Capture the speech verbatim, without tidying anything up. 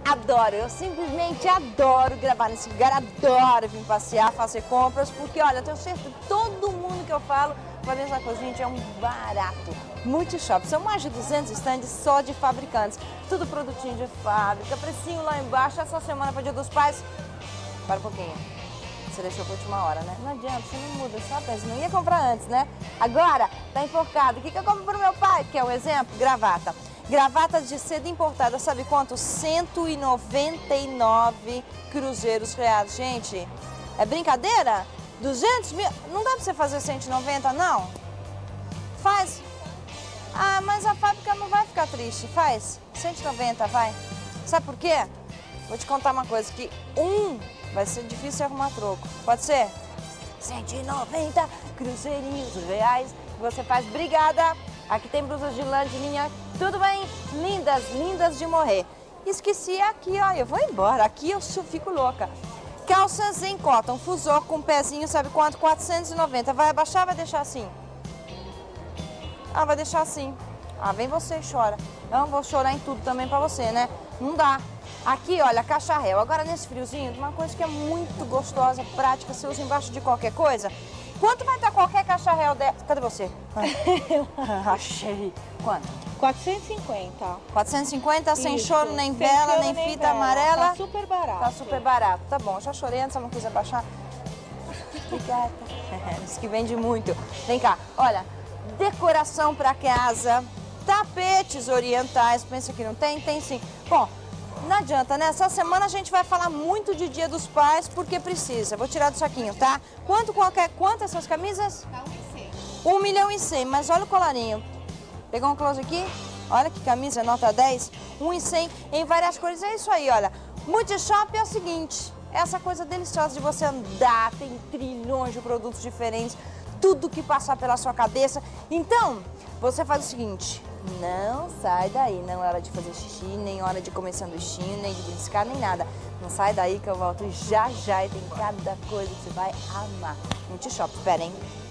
adoro, eu simplesmente adoro gravar nesse lugar, adoro vir passear, fazer compras, porque olha, eu tenho certeza que todo mundo que eu falo vai ver essa coisa, gente, é um barato. Multishop, são mais de duzentos estandes só de fabricantes, tudo produtinho de fábrica, precinho lá embaixo. Essa semana para o Dia dos Pais, para um pouquinho, você deixou para a última hora, né? Não adianta, você não muda, só pensa, não ia comprar antes, né? Agora, tá enforcado, o que, que eu compro para o meu pai? Que é o exemplo, gravata. Gravata de seda importada, sabe quanto? cento e noventa e nove cruzeiros reais. Gente, é brincadeira? duzentos mil? Não dá pra você fazer cento e noventa, não? Faz. Ah, mas a fábrica não vai ficar triste. Faz. cento e noventa, vai. Sabe por quê? Vou te contar uma coisa, que um vai ser difícil arrumar troco. Pode ser? cento e noventa cruzeirinhos reais. Você faz. Obrigada. Aqui tem blusas de lã de linha, tudo bem? Lindas, lindas de morrer. Esqueci aqui, ó, eu vou embora. Aqui eu fico louca. Calças em cotton, fusor com pezinho, sabe quanto? quatrocentos e noventa. Vai abaixar ou vai deixar assim? Ah, vai deixar assim. Ah, vem você e chora. Eu não vou chorar em tudo também pra você, né? Não dá. Aqui, olha, caixa réu. Agora nesse friozinho, uma coisa que é muito gostosa, prática, você usa embaixo de qualquer coisa. Quanto vai estar qualquer caixa réu dessa? Cadê você? Achei. Quanto? quatrocentos e cinquenta. quatrocentos e cinquenta, sem Isso. choro, nem Sem vela, choro, nem nem fita vela. amarela. Tá super barato. Tá super barato. Tá bom, já chorei antes, eu não quis abaixar. Obrigada. Diz que vende muito. Vem cá, olha, decoração pra casa, tapetes orientais. Pensa que não tem? Tem sim. Bom, não adianta, né? Essa semana a gente vai falar muito de Dia dos Pais, porque precisa. Vou tirar do saquinho, tá? Quanto qualquer... Quanto essas camisas? Tá um e cem. Um milhão e cem, mas olha o colarinho. Pegou um close aqui? Olha que camisa, nota dez. Um e cem em várias cores. É isso aí, olha. Multishop é o seguinte, essa coisa deliciosa de você andar, tem trilhões de produtos diferentes, tudo que passar pela sua cabeça. Então, você faz o seguinte, não sai daí, não é hora de fazer xixi, nem hora de comer sanduichinho, nem de beliscar, nem nada. Não sai daí que eu volto já já e tem cada coisa que você vai amar. Multishop, espera, hein?